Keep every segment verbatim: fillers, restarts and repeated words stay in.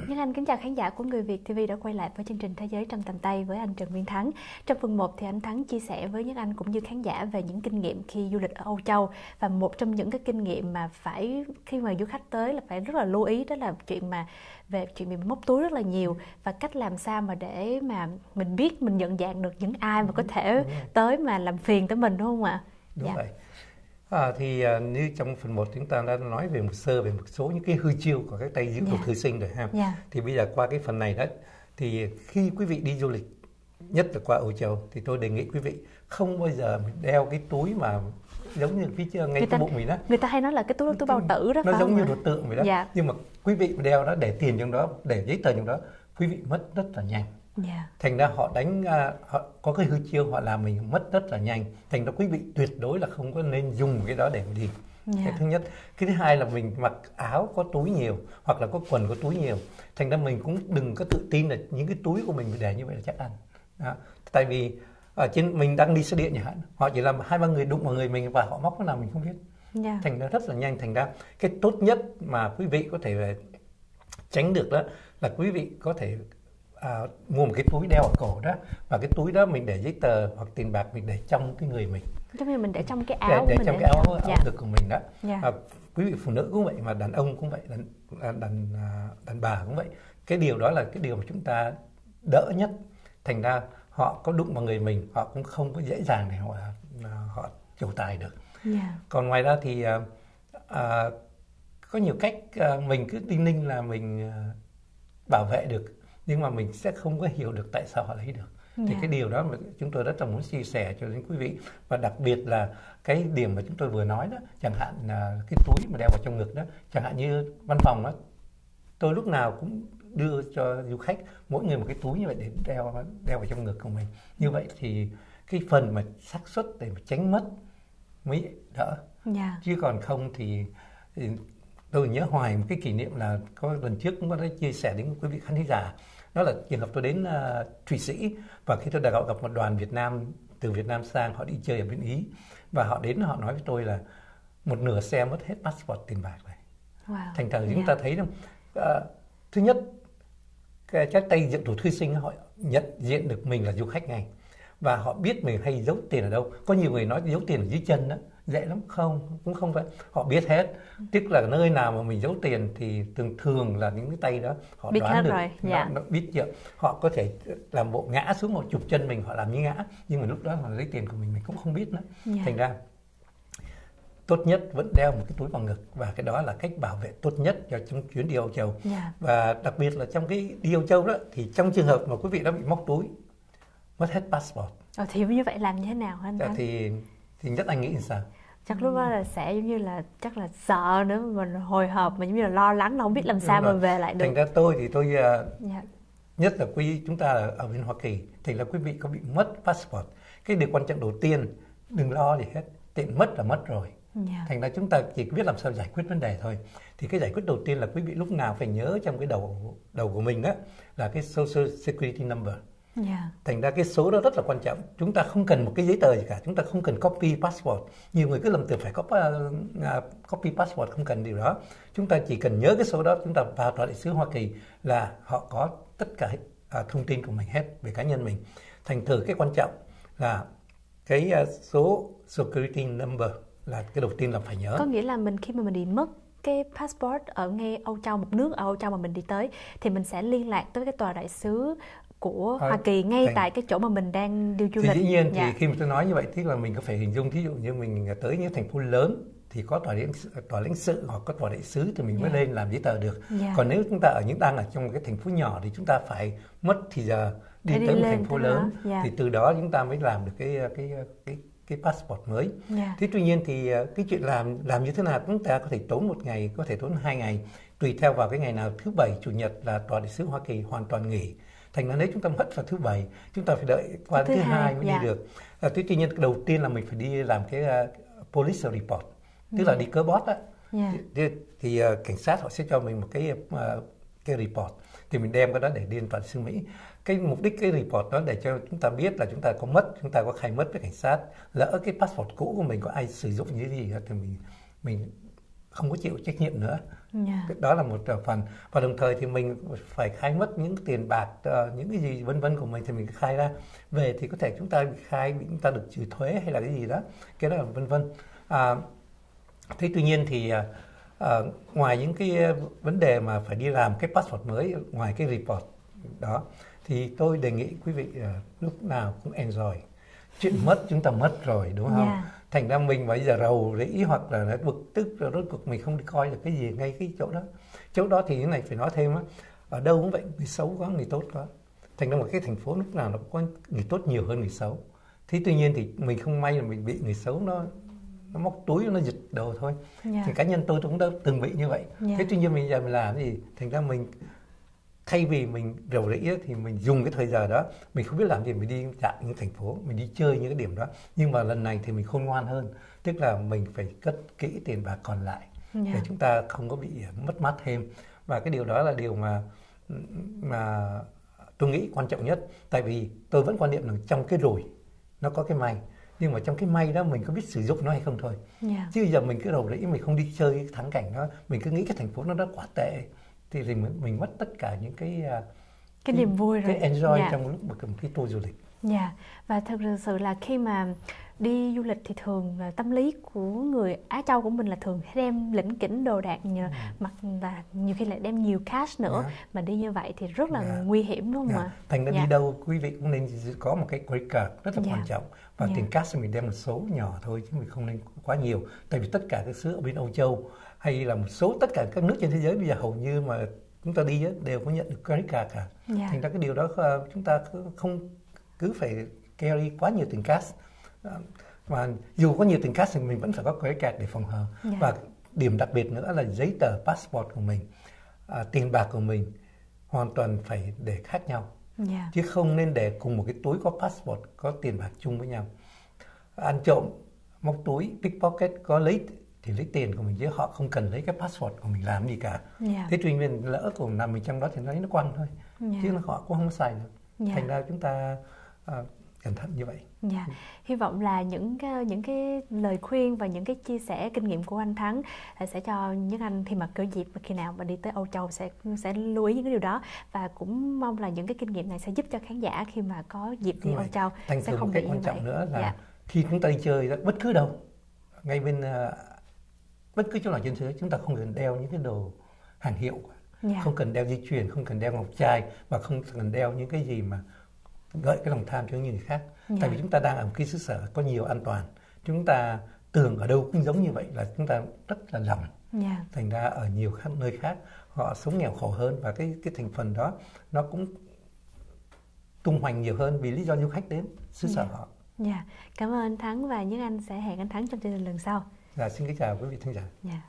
Nhân Anh kính chào khán giả của Người Việt ti vi đã quay lại với chương trình Thế giới trong tầm tay với anh Trần Nguyên Thắng. Trong phần một thì anh Thắng chia sẻ với Nhân Anh cũng như khán giả về những kinh nghiệm khi du lịch ở Âu Châu, và một trong những cái kinh nghiệm mà phải khi mà du khách tới là phải rất là lưu ý, đó là chuyện mà về chuyện bị móc túi rất là nhiều, và cách làm sao mà để mà mình biết, mình nhận dạng được những ai mà có thể tới mà làm phiền tới mình, đúng không ạ? Đúng dạ. vậy. À, thì uh, như trong phần một chúng ta đã nói về một sơ về một số những cái hư chiêu của các tay diễn yeah. thư sinh rồi ha. Yeah. Thì bây giờ qua cái phần này đó, thì khi quý vị đi du lịch, nhất là qua Âu Châu, thì tôi đề nghị quý vị không bao giờ đeo cái túi mà giống như phía trên ngay cái bụng mình đó. Người ta hay nói là cái túi túi bao tử đó, nó giống như đồ tượng vậy đó. Yeah. Nhưng mà quý vị đeo đó để tiền trong đó, để giấy tờ trong đó, quý vị mất rất là nhanh. Yeah. Thành ra họ đánh họ có cái hư chiêu, họ làm mình mất rất là nhanh. Thành ra quý vị tuyệt đối là không có nên dùng cái đó để mà đi. Yeah. Cái thứ nhất. Cái thứ hai là mình mặc áo có túi nhiều hoặc là có quần có túi nhiều. Thành ra mình cũng đừng có tự tin là những cái túi của mình để như vậy là chắc ăn. Đó. Tại vì ở trên mình đang đi xe điện chẳng hạn, họ chỉ làm hai ba người đụng vào người mình và họ móc cái nào mình không biết. Yeah. Thành ra rất là nhanh. Thành ra cái tốt nhất mà quý vị có thể tránh được đó là quý vị có thể À, mua một cái túi đeo ở cổ đó, và cái túi đó mình để giấy tờ hoặc tiền bạc mình để trong cái người mình, giống như mình để trong cái áo để, để mình trong để cái áo, trong... áo yeah. ngực của mình đó. Yeah. À, quý vị phụ nữ cũng vậy, mà đàn ông cũng vậy, đàn, đàn, đàn bà cũng vậy. Cái điều đó là cái điều mà chúng ta đỡ nhất. Thành ra họ có đụng vào người mình, họ cũng không có dễ dàng để họ họ trổ tài được. Yeah. Còn ngoài ra thì à, à, có nhiều cách à, mình cứ đinh ninh là mình à, bảo vệ được, nhưng mà mình sẽ không có hiểu được tại sao họ lấy được. Yeah. Thì cái điều đó mà chúng tôi rất là muốn chia sẻ cho đến quý vị. Và đặc biệt là cái điểm mà chúng tôi vừa nói đó, chẳng hạn là cái túi mà đeo vào trong ngực đó, chẳng hạn như văn phòng đó, tôi lúc nào cũng đưa cho du khách mỗi người một cái túi như vậy để đeo đeo vào trong ngực của mình. Như vậy thì cái phần mà xác suất để mà tránh mất mới đỡ. Yeah. Chứ còn không thì, thì tôi nhớ hoài một cái kỷ niệm là có lần trước cũng có đã chia sẻ đến quý vị khán giả. Đó là trường hợp tôi đến uh, Thụy Sĩ, và khi tôi đã gặp một đoàn Việt Nam từ Việt Nam sang, họ đi chơi ở bên Ý, và họ đến họ nói với tôi là một nửa xe mất hết passport, tiền bạc này. Wow. Thành thử yeah. chúng ta thấy không? Uh, thứ nhất, cái các tay dựng thủ thư sinh họ nhận diện được mình là du khách ngay, và họ biết mình hay giấu tiền ở đâu. Có nhiều người nói giấu tiền ở dưới chân đó, dễ lắm. Không, cũng không phải. Họ biết hết. Tức là nơi nào mà mình giấu tiền thì thường thường là những cái tay đó họ biết đoán được. Rồi. Nó, yeah. nó biết chưa. Họ có thể làm bộ ngã xuống, một chụp chân mình, họ làm như ngã, nhưng mà lúc đó họ lấy tiền của mình mình cũng không biết nữa. Yeah. Thành ra tốt nhất vẫn đeo một cái túi vào ngực, và cái đó là cách bảo vệ tốt nhất cho trong chuyến đi Âu Châu. Yeah. Và đặc biệt là trong cái đi Âu Châu đó, thì trong trường hợp mà quý vị đã bị móc túi, mất hết passport. Ờ, thì như vậy làm như thế nào anh Thắng? Thì thì nhất anh nghĩ là sao? Chắc lúc đó là sẽ giống như là chắc là sợ nữa, mình hồi hộp, mà giống như là lo lắng, không biết làm sao mà về lại được. Thành ra tôi thì tôi uh, yeah. nhất là quý chúng ta ở, ở bên Hoa Kỳ, thì là quý vị có bị mất passport, cái điều quan trọng đầu tiên đừng lo gì hết, tiền mất là mất rồi. Yeah. Thành ra chúng ta chỉ biết làm sao giải quyết vấn đề thôi. Thì cái giải quyết đầu tiên là quý vị lúc nào phải nhớ trong cái đầu đầu của mình đó là cái Social Security Number. Yeah. Thành ra cái số đó rất là quan trọng. Chúng ta không cần một cái giấy tờ gì cả, chúng ta không cần copy passport. Nhiều người cứ lầm tưởng phải copy, uh, copy passport, không cần điều đó. Chúng ta chỉ cần nhớ cái số đó, chúng ta vào tòa đại sứ Hoa Kỳ là họ có tất cả uh, thông tin của mình hết về cá nhân mình. Thành thử cái quan trọng là cái uh, số Security Number là cái đầu tiên là phải nhớ. Có nghĩa là mình khi mà mình bị mất cái passport ở ngay Âu Châu, một nước ở Âu Châu mà mình đi tới, thì mình sẽ liên lạc tới cái tòa đại sứ của Hoa Kỳ ngay thành... tại cái chỗ mà mình đang đi du lịch. Thì dĩ nhiên dạ. thì khi mà tôi nói như vậy thì là mình có phải hình dung, thí dụ như mình tới những thành phố lớn thì có tòa lãnh tòa lãnh sự hoặc có tòa đại sứ thì mình yeah. mới lên làm giấy tờ được. Yeah. Còn nếu chúng ta ở những đang ở trong cái thành phố nhỏ thì chúng ta phải mất thì giờ đi Để tới đi một thành phố lớn yeah. thì từ đó chúng ta mới làm được cái cái cái cái passport mới. Yeah. Thế tuy nhiên thì cái chuyện làm làm như thế nào chúng ta có thể tốn một ngày, có thể tốn hai ngày, tùy theo vào cái ngày nào. Thứ Bảy, Chủ nhật là tòa đại sứ Hoa Kỳ hoàn toàn nghỉ. Thành ra nếu chúng ta mất vào thứ Bảy, chúng ta phải đợi qua thứ, thứ hai mới yeah. đi được. À, tuy nhiên đầu tiên là mình phải đi làm cái uh, police report, tức yeah. là đi cớ bót á. Yeah. Thì, thì uh, cảnh sát họ sẽ cho mình một cái uh, cái report, thì mình đem cái đó để đi lên tòa đại sứ Mỹ. Cái mục đích cái report đó để cho chúng ta biết là chúng ta có mất, chúng ta có khai mất với cảnh sát. Lỡ cái passport cũ của mình có ai sử dụng như gì thì mình mình không có chịu trách nhiệm nữa. Yeah. Đó là một phần. Và đồng thời thì mình phải khai mất những tiền bạc, uh, những cái gì vân vân của mình thì mình khai ra. Về thì có thể chúng ta bị khai, bị chúng ta được trừ thuế hay là cái gì đó, cái đó là vân vân. À, thế tuy nhiên thì uh, uh, ngoài những cái vấn đề mà phải đi làm cái passport mới, ngoài cái report đó, thì tôi đề nghị quý vị uh, lúc nào cũng enjoy. Chuyện mất chúng ta mất rồi, đúng không? Yeah. Thành ra mình bây giờ rầu rĩ hoặc là nó bực tức rồi rốt cuộc mình không đi coi được cái gì ngay cái chỗ đó. Chỗ đó thì cái này phải nói thêm á, ở đâu cũng vậy, người xấu có, người tốt có. Thành ra một cái thành phố lúc nào nó có người tốt nhiều hơn người xấu. Thế tuy nhiên thì mình không may là mình bị người xấu nó nó móc túi, nó giật đồ thôi. Yeah. Thì cá nhân tôi cũng đã từng bị như vậy. Yeah. Thế tuy nhiên mình giờ mình làm cái gì? Thành ra mình thay vì mình rầu rĩ thì mình dùng cái thời giờ đó, mình không biết làm gì, mình đi dạo những thành phố, mình đi chơi những cái điểm đó. Nhưng mà lần này thì mình khôn ngoan hơn, tức là mình phải cất kỹ tiền bạc còn lại, yeah, để chúng ta không có bị mất mát thêm. Và cái điều đó là điều mà mà tôi nghĩ quan trọng nhất. Tại vì tôi vẫn quan niệm rằng trong cái rủi nó có cái may, nhưng mà trong cái may đó mình có biết sử dụng nó hay không thôi. Yeah. Chứ bây giờ mình cứ rầu rĩ, mình không đi chơi cái thắng cảnh đó, mình cứ nghĩ cái thành phố nó rất quá tệ, thì mình, mình mất tất cả những cái cái, cái niềm vui rồi, cái enjoy, yeah, trong lúc một cái tour du lịch. Dạ, yeah. Và thực sự là khi mà đi du lịch thì thường là tâm lý của người Á Châu của mình là thường đem lỉnh kỉnh đồ đạc, nhờ, ừ. mặc và nhiều khi lại đem nhiều cash nữa, yeah, mà đi như vậy thì rất là, yeah, nguy hiểm, đúng không, yeah, ạ? Thành ra, yeah, đi đâu quý vị cũng nên có một cái credit card rất là, yeah, quan trọng. Và, yeah, tiền cash mình đem một số nhỏ thôi chứ mình không nên quá nhiều. Tại vì tất cả các xứ ở bên Âu Châu hay là một số tất cả các nước trên thế giới bây giờ hầu như mà chúng ta đi đều có nhận được credit card cả. Yeah. Thành ra cái điều đó chúng ta không cứ phải carry quá nhiều tiền cash. Và dù có nhiều tiền cash thì mình vẫn phải có credit card để phòng hờ. Yeah. Và điểm đặc biệt nữa là giấy tờ passport của mình, à, tiền bạc của mình hoàn toàn phải để khác nhau. Yeah. Chứ không nên để cùng một cái túi có passport, có tiền bạc chung với nhau. Ăn trộm, móc túi, pickpocket có lấy thì lấy tiền của mình, chứ họ không cần lấy cái passport của mình làm gì cả. Yeah. Thế tuy nhiên lỡ của nằm mình trong đó thì nó lấy nó quăng thôi. Yeah. Chứ họ cũng không xài được. Yeah. Thành ra chúng ta uh, cẩn thận như vậy. Dạ. Hy vọng là những cái, những cái lời khuyên và những cái chia sẻ kinh nghiệm của anh Thắng sẽ cho những anh khi mà có dịp khi nào mà đi tới Âu Châu sẽ sẽ lưu ý những cái điều đó, và cũng mong là những cái kinh nghiệm này sẽ giúp cho khán giả khi mà có dịp đi Âu Châu Thành sẽ không bị như vậy. Quan trọng nữa là, dạ, khi chúng ta đi chơi bất cứ đâu, ngay bên uh, bất cứ chỗ nào trên thế giới, chúng ta không cần đeo những cái đồ hàng hiệu, yeah, không cần đeo dây chuyền, không cần đeo ngọc trai, và không cần đeo những cái gì mà gợi cái lòng tham cho những người khác. Yeah. Tại vì chúng ta đang ở một cái xứ sở có nhiều an toàn, chúng ta tưởng ở đâu cũng giống như vậy là chúng ta rất là lầm. Yeah. Thành ra ở nhiều khác, nơi khác họ sống nghèo khổ hơn, và cái cái thành phần đó nó cũng tung hoành nhiều hơn vì lý do du khách đến xứ sở, yeah, họ. Yeah. Cảm ơn anh Thắng, và những anh sẽ hẹn anh Thắng trong chương trình lần sau. Dạ, xin kính chào quý vị khán giả. Yeah.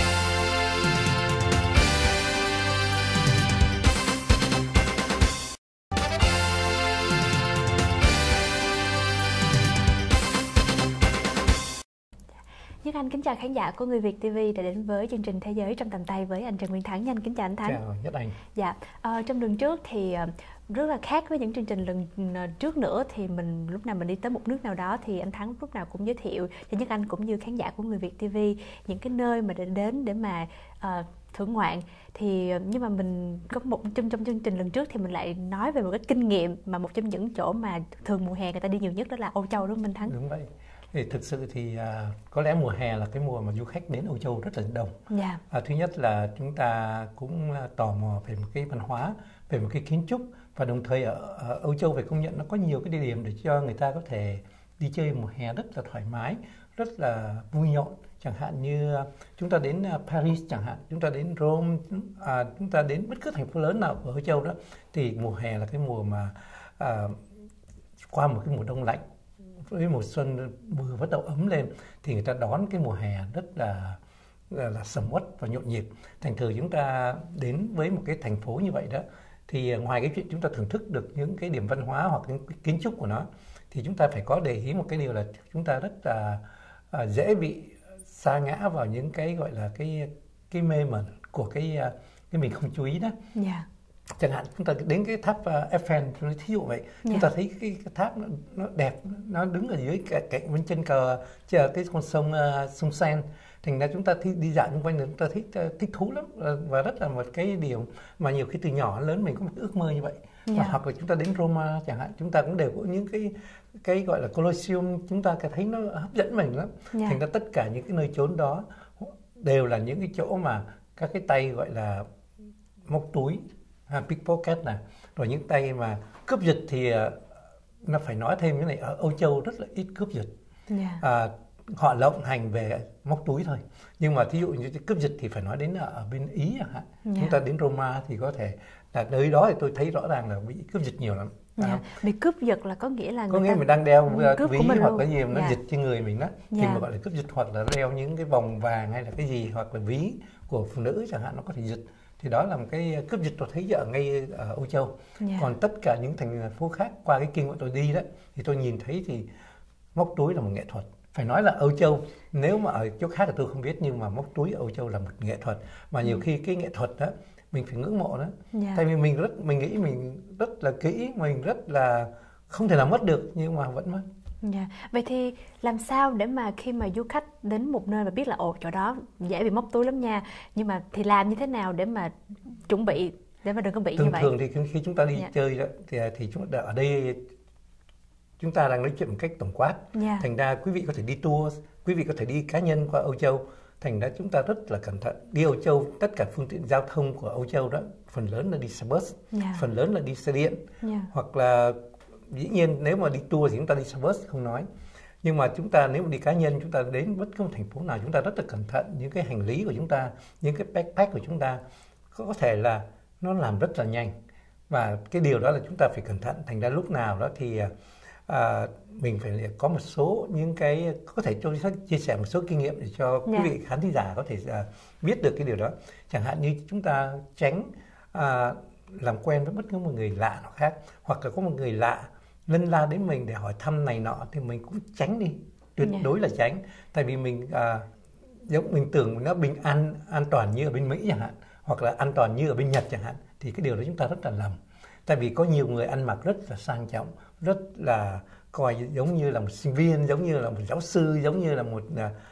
Nhất Anh kính chào khán giả của Người Việt ti vi đã đến với chương trình Thế giới trong tầm tay với anh Trần Nguyên Thắng. Anh kính chào anh Thắng. Chào Nhất Anh. Dạ, à, trong lần trước thì rất là khác với những chương trình lần trước nữa, thì mình lúc nào mình đi tới một nước nào đó thì anh Thắng lúc nào cũng giới thiệu cho Nhất Anh cũng như khán giả của Người Việt ti vi những cái nơi mà để đến để mà uh, thưởng ngoạn. Thì nhưng mà mình có một trong trong chương trình lần trước thì mình lại nói về một cái kinh nghiệm mà một trong những chỗ mà thường mùa hè người ta đi nhiều nhất đó là Âu Châu, đúng không anh Thắng? Đúng vậy. Thì thực sự thì à, có lẽ mùa hè là cái mùa mà du khách đến Âu Châu rất là đông. Yeah. À, thứ nhất là chúng ta cũng tò mò về một cái văn hóa, về một cái kiến trúc, và đồng thời ở, ở Âu Châu phải công nhận nó có nhiều cái địa điểm để cho người ta có thể đi chơi mùa hè rất là thoải mái, rất là vui nhộn. Chẳng hạn như chúng ta đến Paris chẳng hạn, chúng ta đến Rome, à, chúng ta đến bất cứ thành phố lớn nào ở Âu Châu đó, thì mùa hè là cái mùa mà à, qua một cái mùa đông lạnh với mùa xuân vừa bắt đầu ấm lên, thì người ta đón cái mùa hè rất là là, là sầm uất và nhộn nhịp. Thành thử chúng ta đến với một cái thành phố như vậy đó, thì ngoài cái chuyện chúng ta thưởng thức được những cái điểm văn hóa hoặc những cái kiến trúc của nó, thì chúng ta phải có để ý một cái điều là chúng ta rất là à, dễ bị sa ngã vào những cái gọi là cái cái mê mẩn của cái cái mình không chú ý đó. Yeah. Chẳng hạn chúng ta đến cái tháp uh, Eiffel, thí dụ vậy, yeah, chúng ta thấy cái, cái tháp nó, nó đẹp, nó đứng ở dưới cạnh bên chân cờ cái con sông uh, sông Seine, Thành ra chúng ta thi, đi dạo xung quanh chúng ta thích thích thú lắm, và rất là một cái điều mà nhiều khi từ nhỏ lớn mình có một ước mơ như vậy. Yeah. Hoặc là chúng ta đến Roma chẳng hạn, chúng ta cũng đều có những cái cái gọi là Colosseum, chúng ta thấy nó hấp dẫn mình lắm. Yeah. Thành ra tất cả những cái nơi chốn đó đều là những cái chỗ mà các cái tay gọi là móc túi, ha, pickpocket này, rồi những tay mà cướp giật thì nó phải nói thêm cái này, ở Âu Châu rất là ít cướp giật. Yeah. À, họ lộng hành về móc túi thôi, nhưng mà thí dụ như cướp giật thì phải nói đến ở bên Ý chẳng hạn. Yeah. Chúng ta đến Roma thì có thể là nơi đó thì tôi thấy rõ ràng là bị cướp giật nhiều lắm. Yeah. À, bị cướp giật là có nghĩa là có nghĩa ta... mình đang đeo ví hoặc luôn. Cái gì mà nó yeah. giật trên người mình đó, thì yeah. mà gọi là cướp giật, hoặc là đeo những cái vòng vàng hay là cái gì, hoặc là ví của phụ nữ chẳng hạn, nó có thể giật, thì đó là một cái cướp giật tôi thấy ở ngay ở Âu Châu. Yeah. Còn tất cả những thành phố khác qua cái kinh nghiệm tôi đi đó thì tôi nhìn thấy thì móc túi là một nghệ thuật. Phải nói là Âu Châu, nếu mà ở chỗ khác thì tôi không biết, nhưng mà móc túi ở Âu Châu là một nghệ thuật, mà nhiều ừ. khi cái nghệ thuật đó mình phải ngưỡng mộ đó. Yeah. Tại vì mình rất mình nghĩ mình rất là kỹ, mình rất là không thể nào mất được, nhưng mà vẫn mất. Yeah. Vậy thì làm sao để mà khi mà du khách đến một nơi mà biết là ồ chỗ đó dễ bị móc túi lắm nha, nhưng mà thì làm như thế nào để mà chuẩn bị để mà đừng có bị thường, như vậy? Thường thì khi chúng ta đi yeah. chơi đó, thì thì chúng ta ở đây chúng ta đang nói chuyện một cách tổng quát. Yeah. Thành ra quý vị có thể đi tour, quý vị có thể đi cá nhân qua Âu Châu. Thành ra chúng ta rất là cẩn thận. Đi Âu Châu, tất cả phương tiện giao thông của Âu Châu đó, phần lớn là đi xe bus, yeah. phần lớn là đi xe điện. Yeah. Hoặc là dĩ nhiên nếu mà đi tour thì chúng ta đi xe bus không nói. Nhưng mà chúng ta nếu mà đi cá nhân, chúng ta đến bất cứ một thành phố nào, chúng ta rất là cẩn thận. Những cái hành lý của chúng ta, những cái backpack của chúng ta có thể là nó làm rất là nhanh. Và cái điều đó là chúng ta phải cẩn thận. Thành ra lúc nào đó thì à, mình phải có một số những cái, có thể cho chia sẻ một số kinh nghiệm để cho quý yeah. vị khán thính giả có thể à, biết được cái điều đó. Chẳng hạn như chúng ta tránh à, làm quen với bất cứ một người lạ nào khác, hoặc là có một người lạ lân la đến mình để hỏi thăm này nọ thì mình cũng tránh đi, tuyệt yeah. đối là tránh. Tại vì mình à, giống mình tưởng nó bình an an toàn như ở bên Mỹ chẳng hạn, hoặc là an toàn như ở bên Nhật chẳng hạn, thì cái điều đó chúng ta rất là lầm. Tại vì có nhiều người ăn mặc rất là sang trọng, rất là coi giống như là một sinh viên, giống như là một giáo sư, giống như là một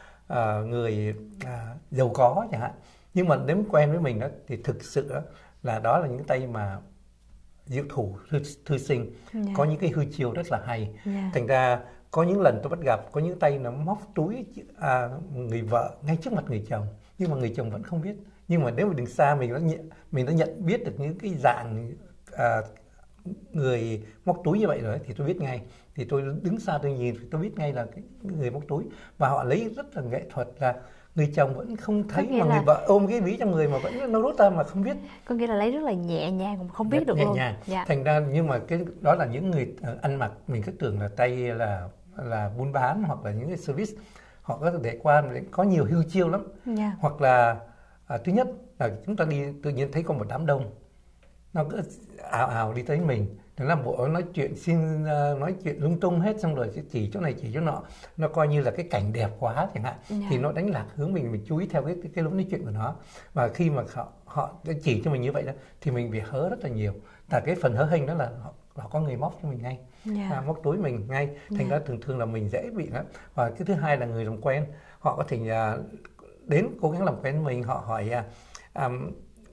uh, người uh, giàu có chẳng hạn. Nhưng mà nếu quen với mình đó, thì thực sự đó, là đó là những tay mà diệu thủ thư, thư sinh, yeah. có những cái hư chiêu rất là hay. Yeah. Thành ra có những lần tôi bắt gặp có những tay nó móc túi à, người vợ ngay trước mặt người chồng, nhưng mà người chồng vẫn không biết. Nhưng mà nếu mà đứng xa mình đã nhận, mình đã nhận biết được những cái dạng à, người móc túi như vậy rồi thì tôi biết ngay. Thì tôi đứng xa tôi nhìn tôi biết ngay là cái người móc túi, và họ lấy rất là nghệ thuật là người chồng vẫn không thấy, mà là... người vợ ôm cái ví trong người mà vẫn nó rút ra mà không biết. Có nghĩa là lấy rất là nhẹ nhàng, không biết được nhẹ luôn. Nhàng. Dạ. Thành ra nhưng mà cái đó là những người ăn mặc mình cứ tưởng là tay là là buôn bán hoặc là những cái service, họ có thể để qua có nhiều hưu chiêu lắm. Yeah. Hoặc là à, thứ nhất là chúng ta đi tự nhiên thấy có một đám đông nó cứ ào ào đi tới mình, thế là bộ nói chuyện xin uh, nói chuyện lung tung hết, xong rồi chỉ chỗ này chỉ chỗ nọ, nó coi như là cái cảnh đẹp quá chẳng hạn. Yeah. Thì nó đánh lạc hướng mình, mình chú ý theo cái cái, cái lối nói chuyện của nó. Và khi mà họ họ chỉ cho mình như vậy đó thì mình bị hớ rất là nhiều. Tại cái phần hớ hênh đó là họ, họ có người móc cho mình ngay. Yeah. À, móc túi mình ngay, thành yeah. ra thường thường là mình dễ bị đó. Và cái thứ hai là người làm quen, họ có thể uh, đến cố gắng làm quen với mình, họ hỏi uh, um,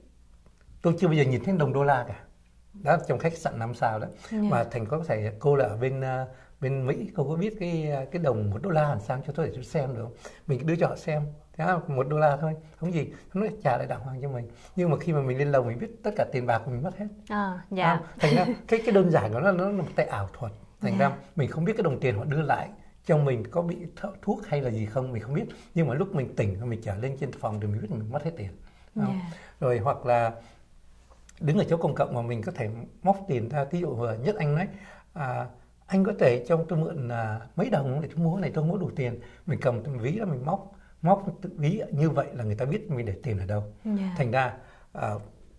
tôi chưa bao giờ nhìn thấy đồng đô la cả, đó trong khách sạn năm sao đó. Yeah. Mà thành có thể cô là ở bên uh, bên Mỹ, cô có biết cái cái đồng một đô la làm sao cho tôi để tôi xem được không? Mình đưa cho họ xem, thế một đô la thôi, không gì, nó nói trả lại đàng hoàng cho mình. Nhưng mà khi mà mình lên lầu mình biết tất cả tiền bạc của mình mất hết. À, dạ. À, thành ra cái cái đơn giản đó nó, nó là một tay ảo thuật. Thành yeah. ra mình không biết cái đồng tiền họ đưa lại cho mình có bị thuốc hay là gì không, mình không biết. Nhưng mà lúc mình tỉnh mình trở lên trên phòng thì mình biết mình mất hết tiền. Yeah. Rồi hoặc là đứng ở chỗ công cộng mà mình có thể móc tiền ra, ví dụ vừa Nhất Anh nói à, anh có thể cho tôi mượn à, mấy đồng để tôi mua cái này, tôi mua đủ tiền, mình cầm ví ra mình móc móc tự ví như vậy là người ta biết mình để tiền ở đâu. Yeah. Thành ra à,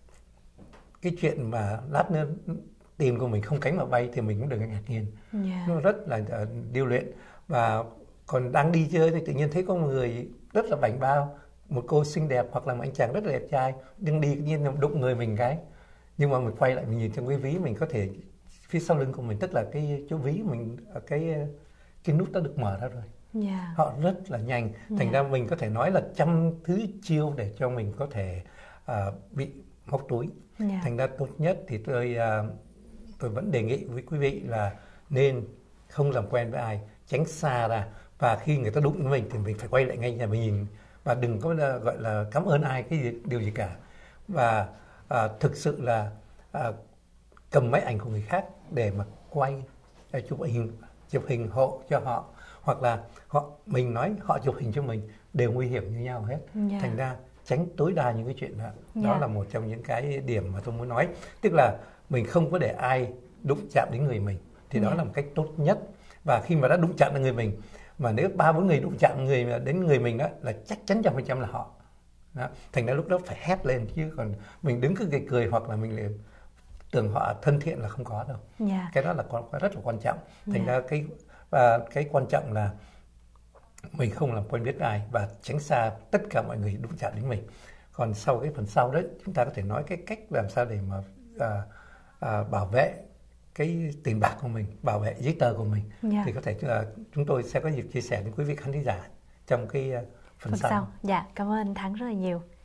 cái chuyện mà lát nữa tiền của mình không cánh mà bay thì mình cũng đừng ngạc nhiên. Yeah. Nó rất là uh, điêu luyện. Và còn đang đi chơi thì tự nhiên thấy có một người rất là bảnh bao, một cô xinh đẹp hoặc là một anh chàng rất là đẹp trai, nhưng đi tự nhiên đụng người mình cái, nhưng mà mình quay lại mình nhìn trong cái ví, mình có thể phía sau lưng của mình, tức là cái chỗ ví mình, cái cái nút đã được mở ra rồi. Yeah. Họ rất là nhanh. Thành Yeah. ra mình có thể nói là trăm thứ chiêu để cho mình có thể uh, bị móc túi. Yeah. Thành ra tốt nhất thì tôi uh, tôi vẫn đề nghị với quý vị là nên không làm quen với ai, tránh xa ra, và khi người ta đụng với mình thì mình phải quay lại ngay nhà mình nhìn, và đừng có là, gọi là cảm ơn ai cái gì, điều gì cả. Và à, thực sự là à, cầm máy ảnh của người khác để mà quay, à, chụp hình chụp hình hộ cho họ, hoặc là họ mình nói họ chụp hình cho mình, đều nguy hiểm như nhau hết. Yeah. Thành ra tránh tối đa những cái chuyện đó. Đó Yeah. là một trong những cái điểm mà tôi muốn nói, tức là mình không có để ai đụng chạm đến người mình, thì đó Yeah. là một cách tốt nhất. Và khi mà đã đụng chạm đến người mình, mà nếu ba bốn người đụng chạm người đến người mình, đó là chắc chắn trăm phần trăm là họ. Đó. Thành ra lúc đó phải hét lên, chứ còn mình đứng cứ cười cười hoặc là mình lại tưởng họ thân thiện là không có đâu. Yeah. Cái đó là rất là quan trọng. Thành Yeah. ra cái và cái quan trọng là mình không làm quen biết ai và tránh xa tất cả mọi người đụng chạm đến mình. Còn sau cái phần sau đó, chúng ta có thể nói cái cách làm sao để mà à, à, bảo vệ cái tiền bạc của mình, bảo vệ giấy tờ của mình. Yeah. Thì có thể uh, chúng tôi sẽ có dịp chia sẻ với quý vị khán thính giả trong cái uh, phần, phần sau. sau. Dạ, cảm ơn anh Thắng rất là nhiều.